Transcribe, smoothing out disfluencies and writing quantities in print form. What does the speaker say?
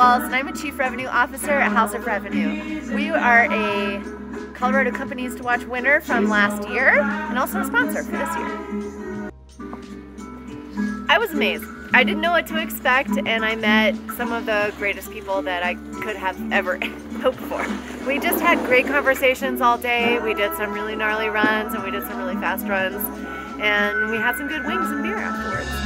Walls, and I'm a Chief Revenue Officer at House of Revenue. We are a Colorado Companies to Watch winner from last year, and also a sponsor for this year. I was amazed. I didn't know what to expect, and I met some of the greatest people that I could have ever hoped for. We just had great conversations all day. We did some really gnarly runs, and we did some really fast runs, and we had some good wings and beer afterwards.